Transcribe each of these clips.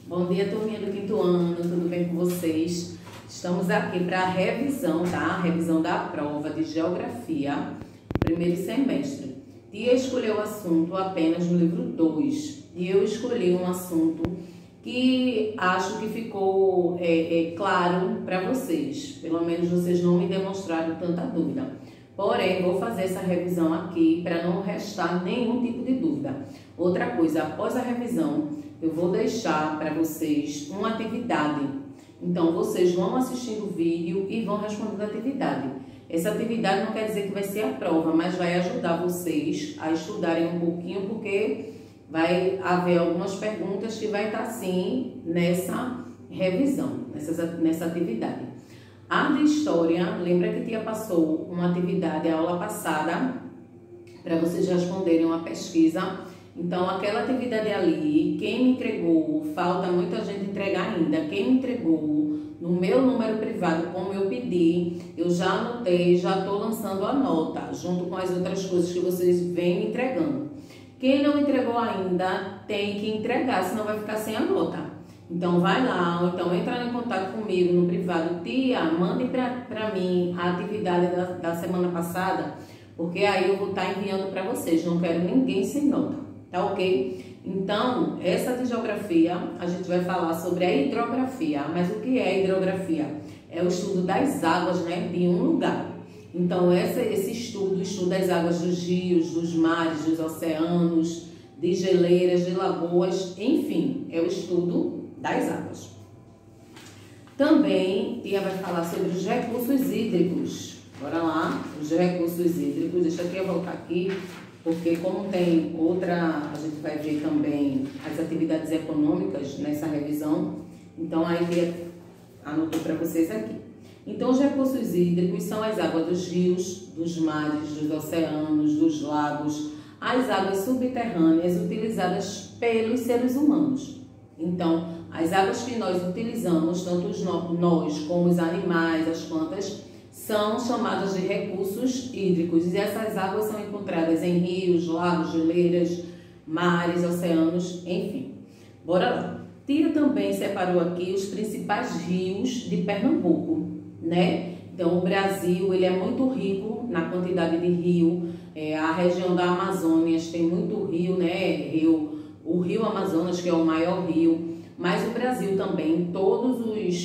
Bom dia, turminha do quinto ano, tudo bem com vocês? Estamos aqui para a revisão, tá? A revisão da prova de Geografia, primeiro semestre. Tia escolheu o assunto apenas no livro 2 e eu escolhi um assunto que acho que ficou claro para vocês. Pelo menos vocês não me demonstraram tanta dúvida. Porém, vou fazer essa revisão aqui para não restar nenhum tipo de dúvida. Outra coisa, após a revisão, eu vou deixar para vocês uma atividade. Então, vocês vão assistindo o vídeo e vão respondendo a atividade. Essa atividade não quer dizer que vai ser a prova, mas vai ajudar vocês a estudarem um pouquinho, porque vai haver algumas perguntas que vai estar sim nessa revisão, nessa atividade. A de História, lembra que tia passou uma atividade a aula passada para vocês responderem uma pesquisa. Então, aquela atividade ali, quem me entregou, falta muita gente entregar ainda, quem me entregou no meu número privado, como eu pedi, eu já anotei, já estou lançando a nota, junto com as outras coisas que vocês vêm me entregando. Quem não entregou ainda, tem que entregar, senão vai ficar sem a nota. Então, vai lá, ou então entra em contato comigo no privado. Tia, mande para mim a atividade da semana passada, porque aí eu vou estar enviando para vocês, não quero ninguém sem nota. Tá ok? Então, essa de Geografia, a gente vai falar sobre a hidrografia. Mas o que é hidrografia? É o estudo das águas, né, de um lugar. Então, esse estudo estuda as águas dos rios, dos mares, dos oceanos, de geleiras, de lagoas, enfim, é o estudo das águas. Também, tia vai falar sobre os recursos hídricos. Bora lá, os recursos hídricos. Deixa eu voltar aqui. Porque como tem outra, a gente vai ver também as atividades econômicas nessa revisão, então aí anotou para vocês aqui. Então, os recursos hídricos são as águas dos rios, dos mares, dos oceanos, dos lagos, as águas subterrâneas utilizadas pelos seres humanos. Então, as águas que nós utilizamos, tanto nós como os animais, as plantas, são chamadas de recursos hídricos e essas águas são encontradas em rios, lagos, geleiras, mares, oceanos, enfim. Bora lá. Tia também separou aqui os principais rios de Pernambuco, né? Então, o Brasil, ele é muito rico na quantidade de rio. A região da Amazônia tem muito rio, né? O Rio Amazonas, que é o maior rio. Mas o Brasil também, todas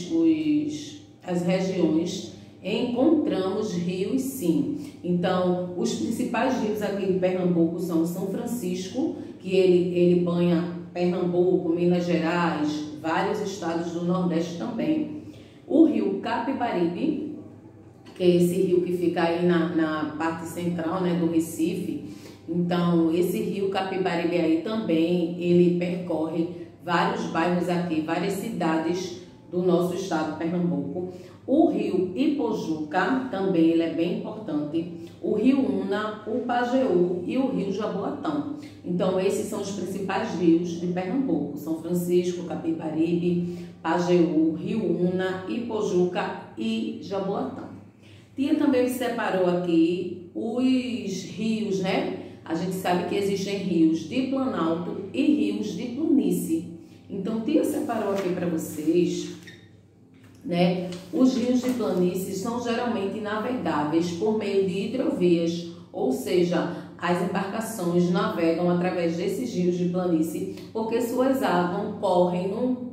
as regiões, encontramos rios sim. Então, os principais rios aqui de Pernambuco são o São Francisco, que ele banha Pernambuco, Minas Gerais, vários estados do Nordeste também. O rio Capibaribe, que é esse rio que fica aí na parte central, né, do Recife. Então, esse rio Capibaribe aí também, ele percorre vários bairros aqui, várias cidades do nosso estado, Pernambuco. O rio Ipojuca, também ele é bem importante. O rio Una, o Pajeú e o rio Jaboatão. Então, esses são os principais rios de Pernambuco. São Francisco, Capibaribe, Pajeú, Rio Una, Ipojuca e Jaboatão. Tia também separou aqui os rios, né? A gente sabe que existem rios de Planalto e rios de planície. Então, tia separou aqui para vocês, né? Os rios de planície são geralmente navegáveis por meio de hidrovias, ou seja, as embarcações navegam através desses rios de planície porque suas águas correm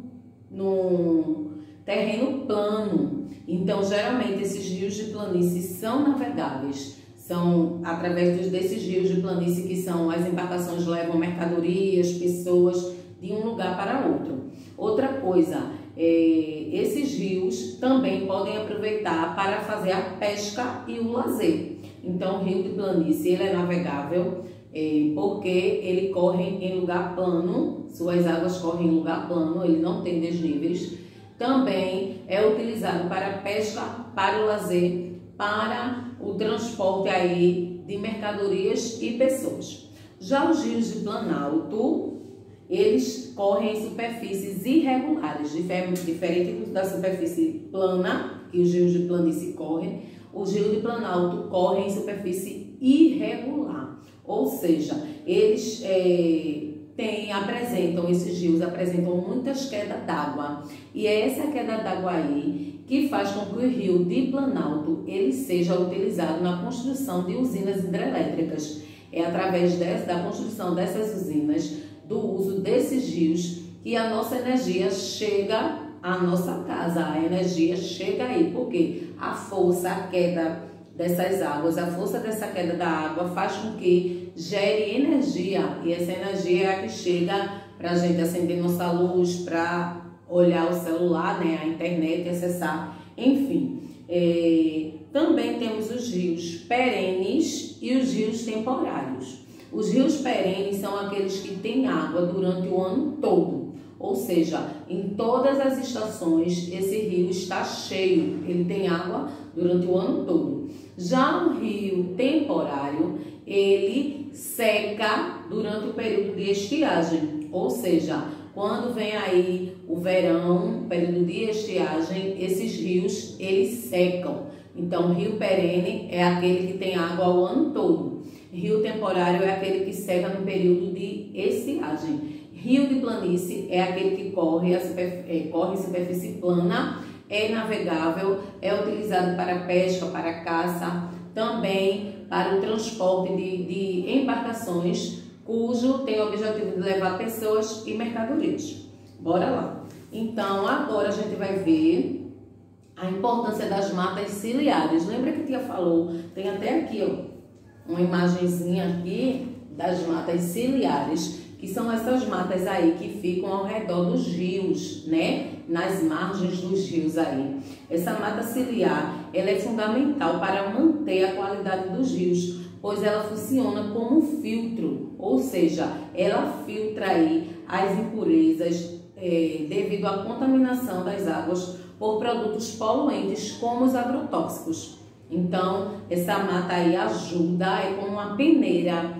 num terreno plano. Então, geralmente, esses rios de planície são navegáveis. São através desses rios de planície que as embarcações levam mercadorias, pessoas de um lugar para outro. Outra coisa, esses rios também podem aproveitar para fazer a pesca e o lazer. Então, o rio de planície ele é navegável porque ele corre em lugar plano, suas águas correm em lugar plano, ele não tem desníveis. Também é utilizado para a pesca, para o lazer, para o transporte aí de mercadorias e pessoas. Já os rios de Planalto, eles correm em superfícies irregulares, diferente da superfície plana, que os rios de planície correm. Os rios de Planalto correm em superfície irregular, ou seja, eles esses rios apresentam muitas quedas d'água. E é essa queda d'água aí que faz com que o rio de Planalto ele seja utilizado na construção de usinas hidrelétricas. É através da construção dessas usinas, do uso desses rios, que a nossa energia chega à nossa casa. A energia chega aí, porque a força, a queda dessas águas, a força dessa queda da água faz com que gere energia. E essa energia é a que chega para a gente acender nossa luz, para olhar o celular, né, a internet, acessar, enfim. Também temos os rios perenes e os rios temporários. Os rios perenes são aqueles que têm água durante o ano todo, ou seja, em todas as estações esse rio está cheio, ele tem água durante o ano todo. Já o rio temporário, ele seca durante o período de estiagem, ou seja, quando vem aí o verão, período de estiagem, esses rios eles secam. Então, rio perene é aquele que tem água o ano todo. Rio temporário é aquele que seca no período de estiagem. Rio de planície é aquele que corre em superfície plana, é navegável, é utilizado para pesca, para caça, também para o transporte de embarcações, cujo tem o objetivo de levar pessoas e mercadorias. Bora lá. Então, agora a gente vai ver a importância das matas ciliares. Lembra que a tia falou? Tem até aqui, ó, uma imagenzinha aqui das matas ciliares, que são essas matas aí que ficam ao redor dos rios, né? Nas margens dos rios aí. Essa mata ciliar, ela é fundamental para manter a qualidade dos rios, pois ela funciona como um filtro, ou seja, ela filtra aí as impurezas devido à contaminação das águas por produtos poluentes como os agrotóxicos. Então, essa mata aí ajuda, é como uma peneira,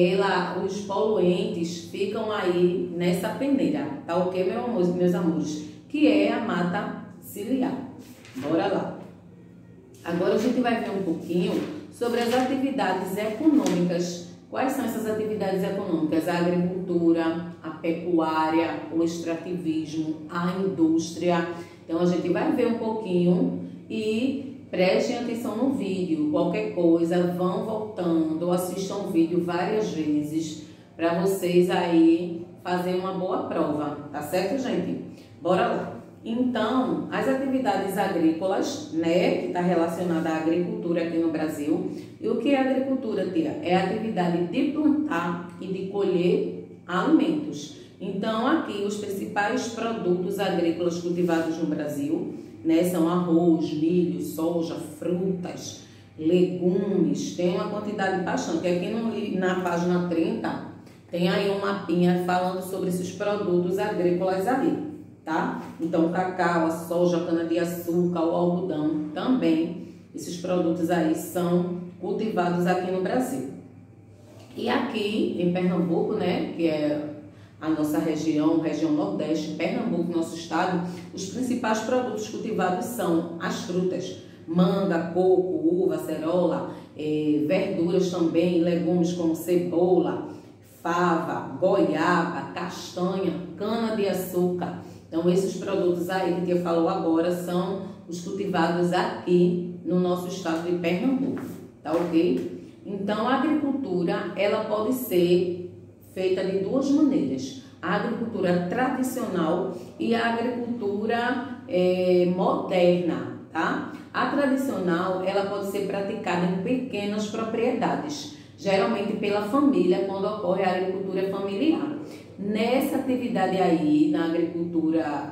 os poluentes ficam aí nessa peneira, tá ok, meus amores? Que é a mata ciliar. Bora lá. Agora a gente vai ver um pouquinho sobre as atividades econômicas. Quais são essas atividades econômicas? A agricultura, a pecuária, o extrativismo, a indústria. Então a gente vai ver um pouquinho e prestem atenção no vídeo. Qualquer coisa, vão voltando, assistam o vídeo várias vezes para vocês aí fazerem uma boa prova, tá certo, gente? Bora lá. Então, as atividades agrícolas, né, que está relacionada à agricultura aqui no Brasil. E o que é agricultura, tia? É a atividade de plantar e de colher alimentos. Então, aqui os principais produtos agrícolas cultivados no Brasil, né, são arroz, milho, soja, frutas, legumes. Tem uma quantidade bastante. Aqui na página 30 tem aí um mapinha falando sobre esses produtos agrícolas ali. Tá? Então, o cacau, a soja, a cana-de-açúcar, o algodão também, esses produtos aí são cultivados aqui no Brasil. E aqui em Pernambuco, né, que é a nossa região Nordeste, Pernambuco, nosso estado, os principais produtos cultivados são as frutas, manga, coco, uva, acerola, verduras também, legumes como cebola, fava, goiaba, castanha, cana-de-açúcar. Então, esses produtos aí que a tia falou agora são os cultivados aqui no nosso estado de Pernambuco, tá ok? Então, a agricultura, ela pode ser feita de duas maneiras. A agricultura tradicional e a agricultura moderna, tá? A tradicional, ela pode ser praticada em pequenas propriedades, geralmente pela família, quando ocorre a agricultura familiar. Nessa atividade aí, na agricultura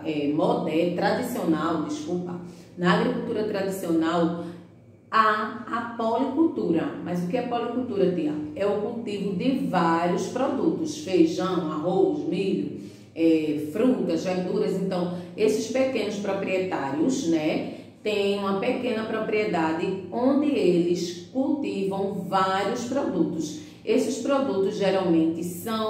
na agricultura tradicional, há a policultura. Mas o que é policultura, tia? É o cultivo de vários produtos, feijão, arroz, milho, frutas, verduras. Então, esses pequenos proprietários, né, têm uma pequena propriedade onde eles cultivam vários produtos. Esses produtos geralmente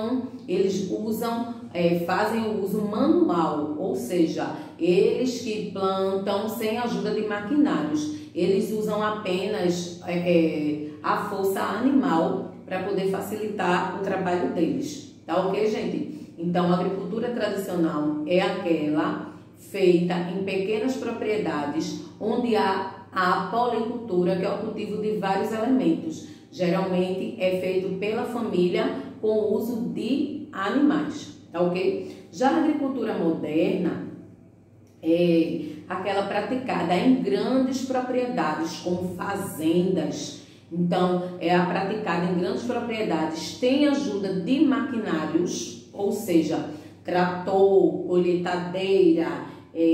fazem o uso manual, ou seja, eles que plantam sem ajuda de maquinários. Eles usam apenas a força animal para poder facilitar o trabalho deles, Tá ok, gente? Então, a agricultura tradicional é aquela feita em pequenas propriedades, onde há a policultura, que é o cultivo de vários elementos. Geralmente é feito pela família com o uso de animais, tá ok? Já a agricultura moderna é aquela praticada em grandes propriedades, como fazendas. Então, é a praticada em grandes propriedades, tem ajuda de maquinários, ou seja, trator, colheitadeira,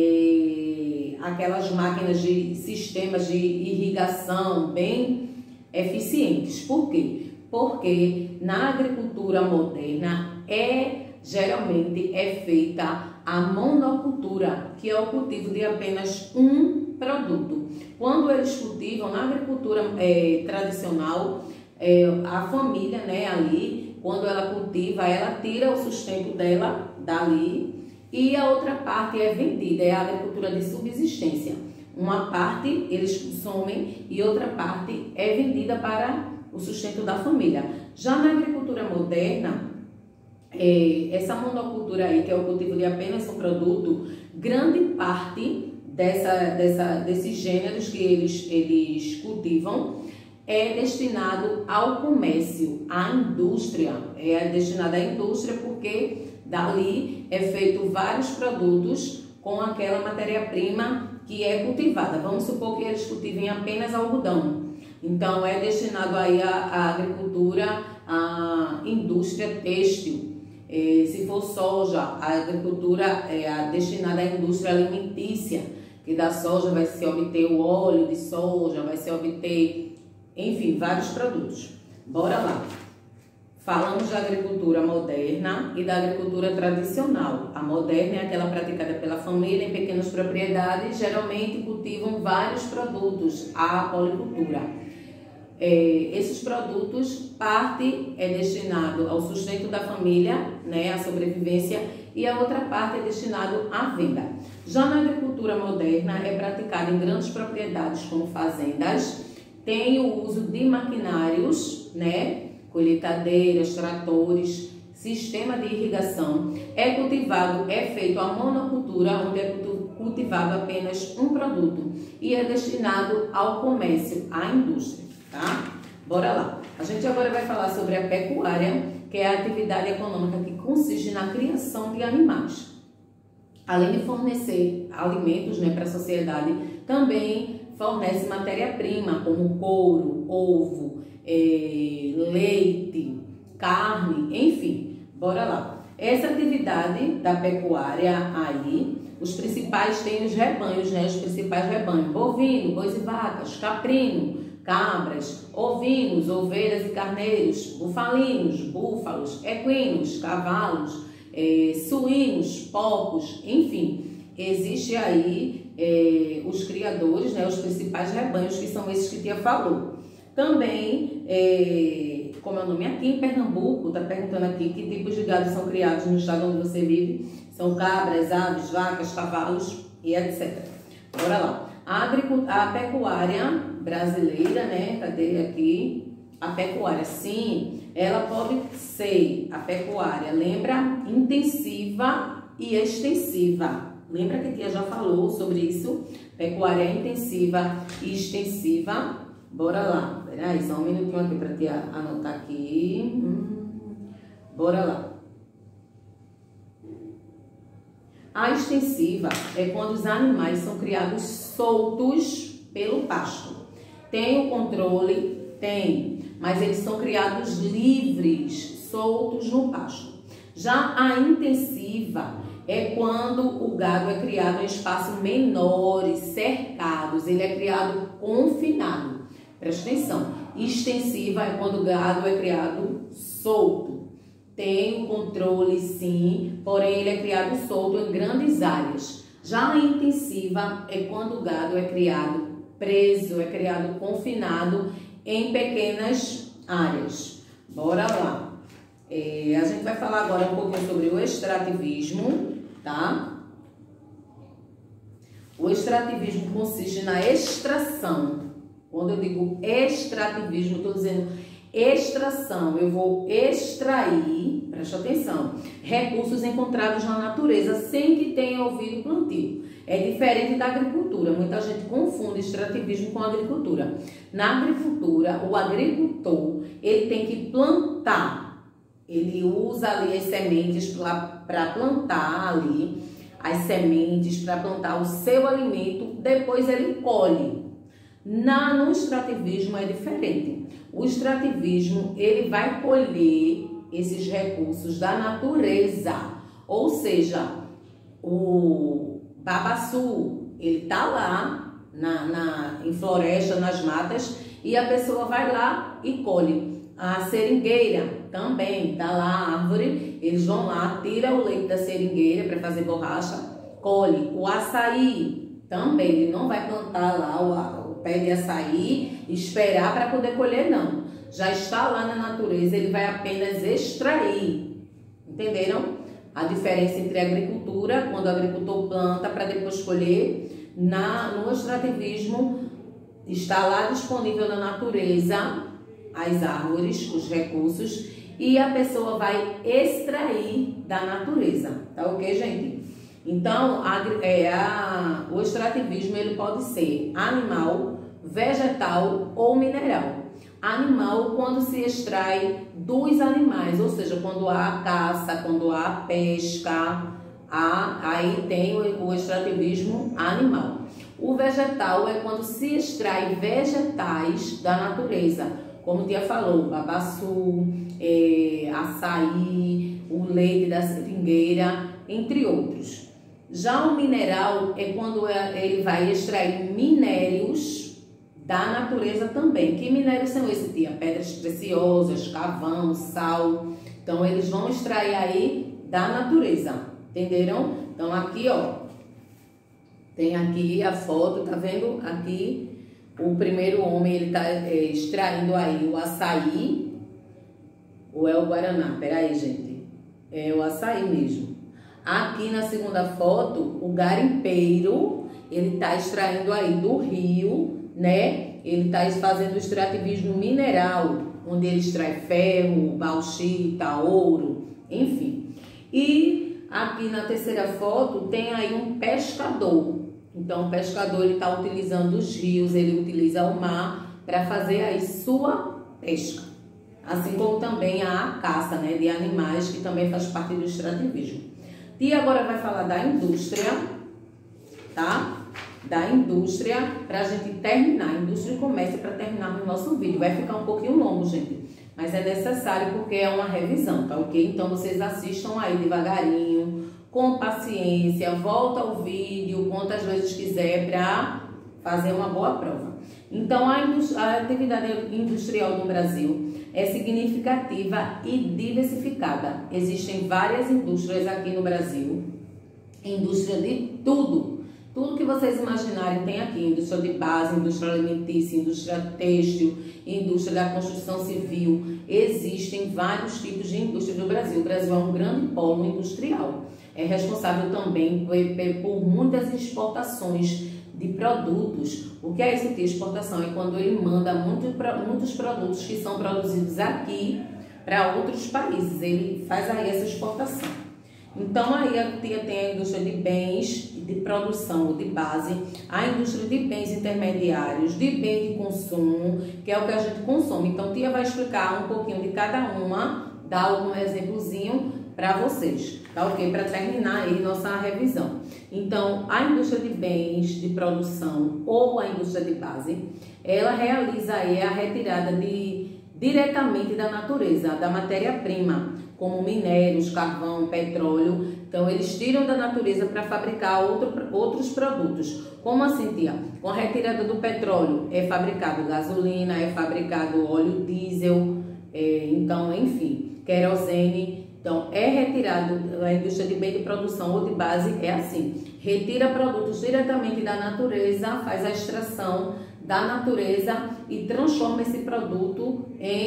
aquelas máquinas de sistemas de irrigação bem eficientes. Por quê? Porque na agricultura moderna geralmente é feita a monocultura, que é o cultivo de apenas um produto. Quando eles cultivam na agricultura tradicional, a família, né, ali, quando ela cultiva, ela tira o sustento dela dali e a outra parte é vendida, é a agricultura de subsistência. Uma parte eles consomem e outra parte é vendida para o sustento da família. Já na agricultura moderna, essa monocultura aí, que é o cultivo de apenas um produto, grande parte desses gêneros que eles cultivam é destinado ao comércio, à indústria. É destinado à indústria porque dali é feito vários produtos com aquela matéria-prima que é cultivada. Vamos supor que eles cultivem apenas algodão. Então, é destinado aí à agricultura, à indústria têxtil. Se for soja, a agricultura é destinada à indústria alimentícia, que da soja vai se obter o óleo de soja, vai se obter, enfim, vários produtos. Bora lá. Falamos da agricultura moderna e da agricultura tradicional. A moderna é aquela praticada pela família em pequenas propriedades, geralmente cultivam vários produtos, a policultura. Esses produtos, parte é destinado ao sustento da família, né, à sobrevivência, e a outra parte é destinado à venda. Já na agricultura moderna é praticada em grandes propriedades como fazendas, tem o uso de maquinários, né, colheitadeiras, tratores, sistema de irrigação. É feito a monocultura, onde é cultivado apenas um produto e é destinado ao comércio, à indústria. Tá? Bora lá. A gente agora vai falar sobre a pecuária, que é a atividade econômica que consiste na criação de animais. Além de fornecer alimentos, né, para a sociedade, também fornece matéria-prima, como couro, ovo, leite, carne, enfim. Bora lá. Essa atividade da pecuária aí, os principais têm os rebanhos, né? Os principais rebanhos: bovino, bois e vacas, caprino, cabras, ovinos, ovelhas e carneiros, bufalinos, búfalos, equinos, cavalos, suínos, porcos, enfim. Existe aí os criadores, né, os principais rebanhos, que são esses que Tia falou. Também, como é o nome aqui em Pernambuco, está perguntando aqui que tipos de gado são criados no estado onde você vive. São cabras, aves, vacas, cavalos e etc. Bora lá. A pecuária brasileira, né? Cadê aqui? A pecuária, sim, ela pode ser a pecuária, lembra? Intensiva e extensiva. Lembra que a Tia já falou sobre isso? Pecuária intensiva e extensiva. Bora lá. Peraí, só um minutinho aqui para Tia anotar aqui. Bora lá. A extensiva é quando os animais são criados soltos pelo pasto. Tem o controle? Tem, mas eles são criados livres, soltos no pasto. Já a intensiva é quando o gado é criado em espaços menores, cercados, ele é criado confinado. Presta atenção. Extensiva é quando o gado é criado solto. Tem o controle, sim, porém ele é criado solto em grandes áreas. Já a intensiva é quando o gado é criado preso, é criado confinado em pequenas áreas. Bora lá. A gente vai falar agora um pouquinho sobre o extrativismo, tá? O extrativismo consiste na extração. Quando eu digo extrativismo, estou dizendo extração. Eu vou extrair, Presta atenção. Recursos encontrados na natureza sem que tenha havido plantio. É diferente da agricultura. Muita gente confunde extrativismo com agricultura. Na agricultura, o agricultor, ele tem que plantar. Ele usa ali as sementes para plantar ali as sementes, para plantar o seu alimento, depois ele colhe. No extrativismo é diferente. O extrativismo, ele vai colher esses recursos da natureza, ou seja, o babaçu, ele tá lá em floresta, nas matas, e a pessoa vai lá e colhe. A seringueira também tá lá, a árvore, eles vão lá, tira o leite da seringueira para fazer borracha, colhe. O açaí também, ele não vai plantar lá o pé de açaí e esperar para poder colher, não. Já está lá na natureza, ele vai apenas extrair. Entenderam? A diferença entre a agricultura, quando o agricultor planta para depois colher, no extrativismo está lá disponível na natureza as árvores, os recursos, e a pessoa vai extrair da natureza. Tá ok, gente? Então, o extrativismo ele pode ser animal, vegetal ou mineral. Animal, quando se extrai dos animais, ou seja, quando há caça, quando há pesca, aí tem o extrativismo animal. O vegetal é quando se extrai vegetais da natureza, como a tia falou, babaçu, açaí, o leite da seringueira, entre outros. Já o mineral é quando ele vai extrair minérios da natureza também. Que minérios são esses, tia? Pedras preciosas, carvão, sal. Então, eles vão extrair aí da natureza. Entenderam? Então, aqui, ó, tem aqui a foto, tá vendo? Aqui, o primeiro homem, ele tá extraindo aí o açaí. Ou é o guaraná? Peraí, gente. É o açaí mesmo. Aqui na segunda foto, o garimpeiro, ele tá extraindo aí do rio, né? Ele está fazendo o extrativismo mineral, onde ele extrai ferro, bauxita, ouro, enfim. E aqui na terceira foto tem aí um pescador. Então o pescador ele está utilizando os rios, ele utiliza o mar para fazer aí sua pesca. Assim como também a caça, né, de animais, que também faz parte do extrativismo. E agora vai falar da indústria, tá? Da indústria, para a gente terminar, indústria e comércio, para terminar o nosso vídeo. Vai ficar um pouquinho longo, gente, mas é necessário porque é uma revisão, tá ok? Então vocês assistam aí devagarinho, com paciência, volta ao vídeo quantas vezes quiser para fazer uma boa prova. Então a atividade industrial no Brasil é significativa e diversificada. Existem várias indústrias aqui no Brasil, indústria de tudo. Tudo que vocês imaginarem tem aqui, indústria de base, indústria alimentícia, indústria têxtil, indústria da construção civil. Existem vários tipos de indústria no Brasil. O Brasil é um grande polo industrial. É responsável também por muitas exportações de produtos. O que é isso de exportação? É quando ele manda muitos produtos que são produzidos aqui para outros países. Ele faz aí essa exportação. Então, aí a tia tem a indústria de bens de produção ou de base, a indústria de bens intermediários, de bem de consumo, que é o que a gente consome. Então, a tia vai explicar um pouquinho de cada uma, dar algum exemplozinho para vocês, tá ok? Para terminar aí nossa revisão. Então, a indústria de bens de produção ou a indústria de base, ela realiza aí a retirada diretamente da natureza, da matéria-prima, como minérios, carvão, petróleo. Então, eles tiram da natureza para fabricar outros produtos. Como assim, tia? Com a retirada do petróleo, é fabricado gasolina, é fabricado óleo diesel, então, enfim, querosene. Então, é retirado, a indústria de bem de produção ou de base é assim. Retira produtos diretamente da natureza, faz a extração da natureza e transforma esse produto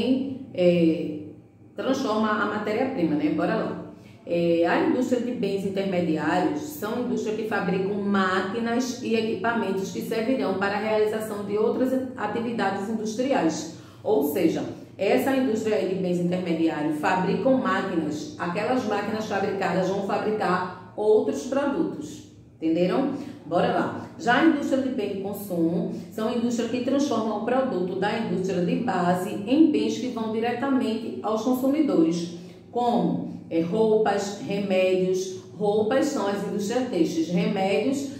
transforma a matéria-prima, né? Bora lá. A indústria de bens intermediários são indústrias que fabricam máquinas e equipamentos que servirão para a realização de outras atividades industriais. Ou seja, Essa indústria de bens intermediários fabricam máquinas. Aquelas máquinas fabricadas vão fabricar outros produtos. Entenderam? Bora lá. Já a indústria de bem de consumo são indústrias que transformam o produto da indústria de base em bens que vão diretamente aos consumidores, como roupas, remédios. Roupas são as indústrias têxteis, remédios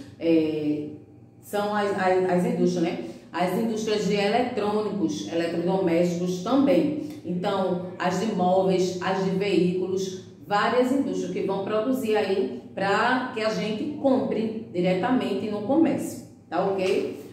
são as indústrias, né? As indústrias de eletrônicos, eletrodomésticos também. Então, as de móveis, as de veículos, várias indústrias que vão produzir aí para que a gente compre diretamente no comércio, tá ok?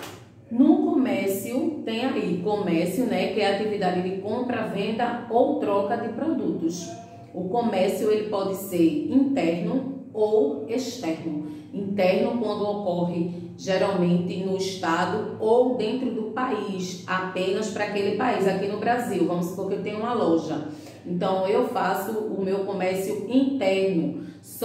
No comércio, tem aí comércio, né, que é a atividade de compra, venda ou troca de produtos. O comércio, ele pode ser interno ou externo. Interno, quando ocorre geralmente no estado ou dentro do país, apenas para aquele país. Aqui no Brasil, vamos supor que eu tenho uma loja. Então, eu faço o meu comércio interno,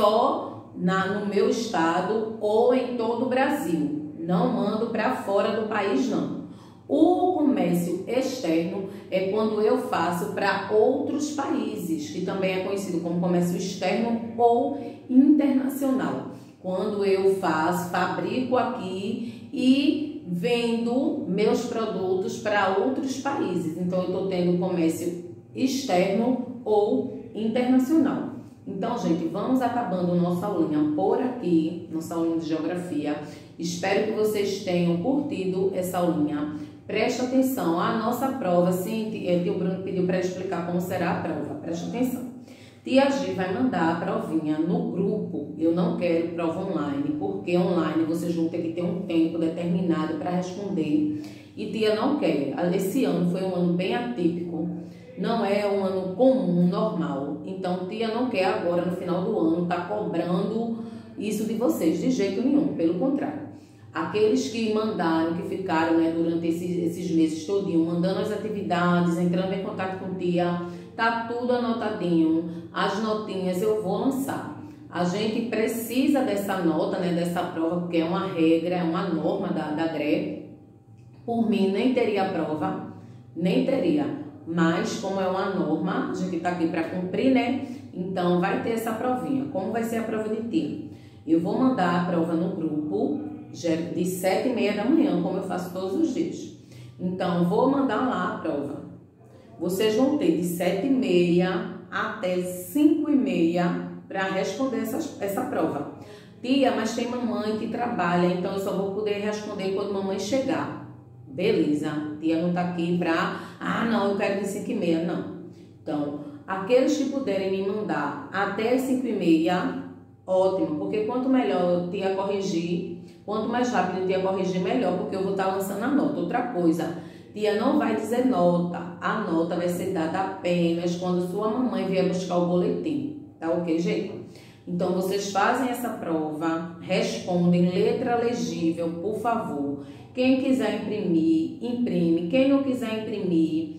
só no meu estado ou em todo o Brasil. Não mando para fora do país, não. O comércio externo é quando eu faço para outros países, que também é conhecido como comércio externo ou internacional. Quando eu fabrico aqui e vendo meus produtos para outros países. Então, eu estou tendo comércio externo ou internacional. Então, gente, vamos acabando nossa aulinha por aqui, nossa aulinha de geografia. Espero que vocês tenham curtido essa aulinha. Preste atenção, a nossa prova, sim, o Bruno pediu para explicar como será a prova. Preste atenção. Tia G vai mandar a provinha no grupo. Eu não quero prova online, porque online vocês vão ter que ter um tempo determinado para responder. E tia não quer. Esse ano foi um ano bem atípico. Não é um ano comum, normal. Então, tia não quer agora, no final do ano, tá cobrando isso de vocês, de jeito nenhum. Pelo contrário. Aqueles que mandaram, que ficaram, né, durante esses meses todinho, mandando as atividades, entrando em contato com tia, tá tudo anotadinho. As notinhas eu vou lançar. A gente precisa dessa nota, né, dessa prova, porque é uma regra, é uma norma da GRE. Por mim, nem teria prova, nem teria. Mas, como é uma norma, a gente tá aqui para cumprir, né? Então, vai ter essa provinha. Como vai ser a prova de tia? Eu vou mandar a prova no grupo de 7h30 da manhã, como eu faço todos os dias. Então, vou mandar lá a prova. Vocês vão ter de 7h30 até 5h30 para responder essa prova. Tia, mas tem mamãe que trabalha, então eu só vou poder responder quando mamãe chegar. Beleza, tia não tá aqui pra... não, eu quero de 5h30, não. Então, aqueles que puderem me mandar até 5h30, ótimo, porque quanto melhor tia corrigir, quanto mais rápido tia corrigir, melhor, porque eu vou estar lançando a nota. Outra coisa, tia não vai dizer nota, a nota vai ser dada apenas quando sua mamãe vier buscar o boletim, tá ok, gente? Então, vocês fazem essa prova, respondem letra legível, por favor. Quem quiser imprimir, imprime. Quem não quiser imprimir,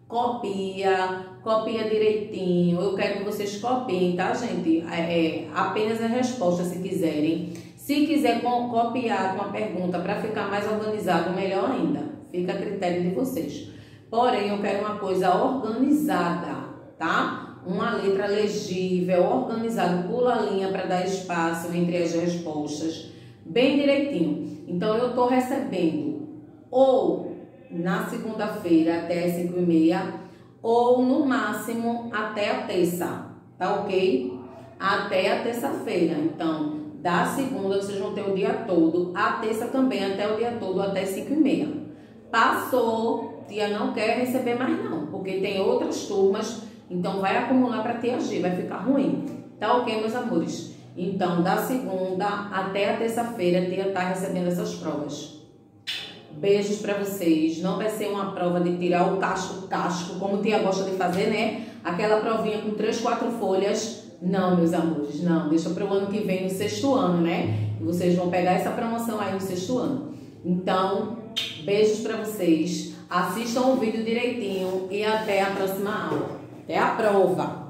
copia direitinho. Eu quero que vocês copiem, tá, gente? Apenas a resposta, se quiserem. Se quiser copiar com a pergunta para ficar mais organizado, melhor ainda. Fica a critério de vocês. Porém, eu quero uma coisa organizada, tá? Uma letra legível, organizada, pula a linha para dar espaço entre as respostas, bem direitinho. Então, eu estou recebendo ou na segunda-feira até as 5h30 ou no máximo até a terça, tá ok? Até a terça-feira. Então, da segunda vocês vão ter o dia todo, a terça também até o dia todo, até 5h30. Passou, tia não quer receber mais não, porque tem outras turmas, então vai acumular para tia G, vai ficar ruim. Tá ok, meus amores? Então, da segunda até a terça-feira, tia tá recebendo essas provas. Beijos para vocês. Não vai ser uma prova de tirar o casco, como tia gosta de fazer, né? Aquela provinha com 3, 4 folhas. Não, meus amores, não. Deixa para o ano que vem, no 6º ano, né? E vocês vão pegar essa promoção aí no 6º ano. Então, beijos para vocês. Assistam o vídeo direitinho e até a próxima aula. Até a prova!